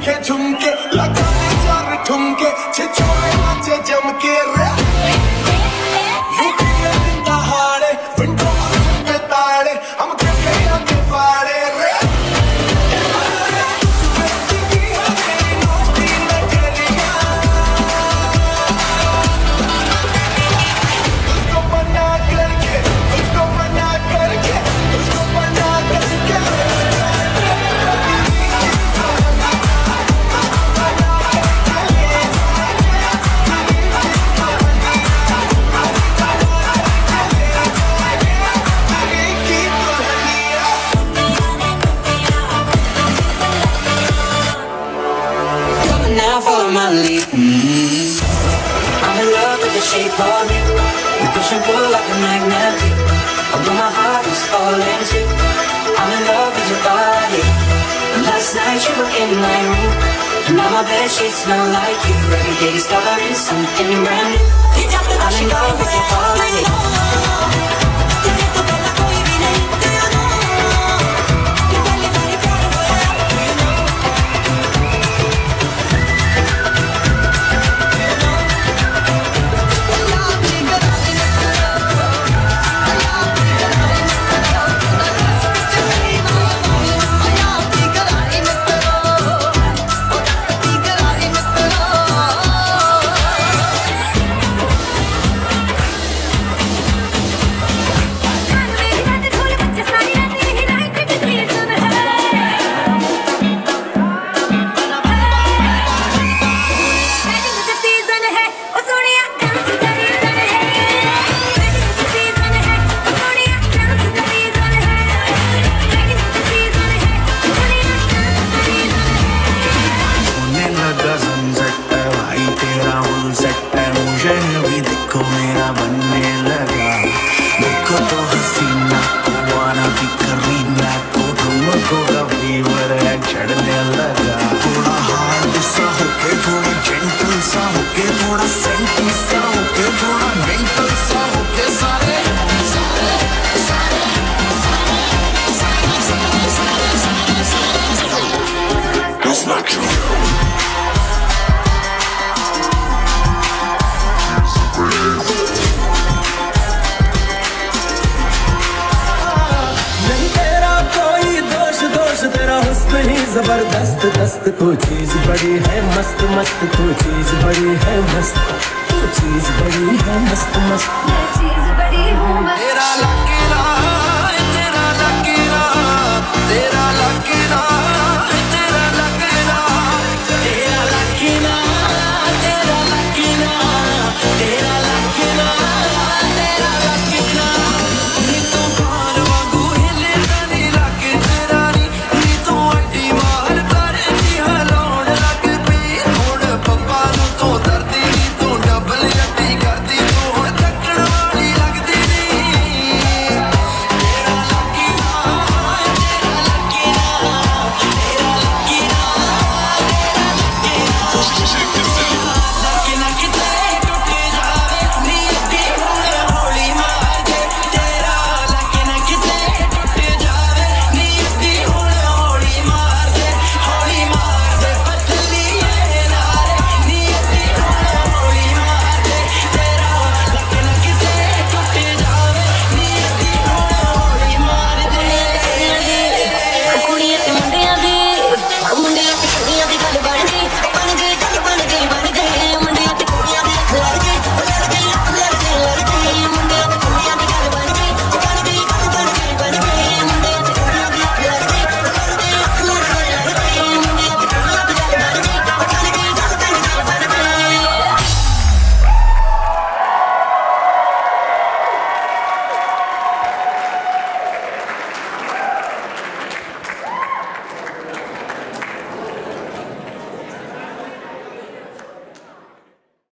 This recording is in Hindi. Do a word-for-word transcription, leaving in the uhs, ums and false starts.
दिखे झुमके लगा चार ठुमके छिछोरे नाचे जम के रे लुटिया दहाड़े विंडो पे ताड़े हम के आगे फाड़े रे Mm-hmm. I'm in love with the shape of you. We push and pull like a magnet. Although my heart is falling too. I'm in love with your body. And last night you were in my room. And now my bed sheets smell like you. Every day discovering something brand new. I'm in love with your body. जबरदस्त दस्त तो चीज बड़ी है मस्त मस्त तो चीज बड़ी है मस्त तो चीज बड़ी है मस्त मस्त मैं चीज बड़ी हूँ मस्त तेरा लकीरा